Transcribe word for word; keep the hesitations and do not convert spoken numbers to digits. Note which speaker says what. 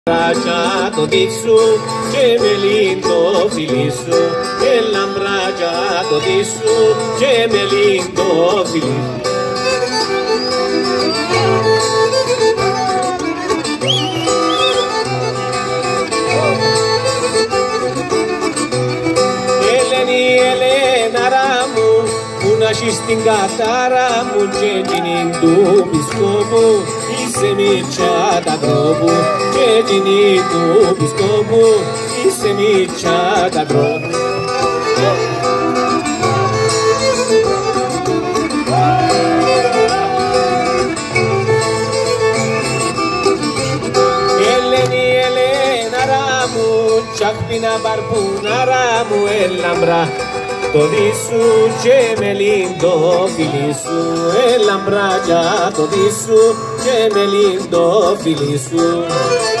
Speaker 1: Μπράτσα το δίσου και με λίντο φιλί σου, έλα μπράτσα το δίσου και με λίντο φιλί σου. Ελένη, Ελέναρα μου, που να έχεις την κατάρα μου και εκείνη του πισκόπου, είσαι μίτσα τα τρόπου και εκείνη του πισκόπου, είσαι μίτσα τα τρόπου. Ελένη, Ελέναρα μου, τσάκπινα μπαρπούναρα μου, έλα μπρά το δίσου και με λίντο φιλί σου, έλα μπράτσα το δίσου και με λίντο φιλί σου.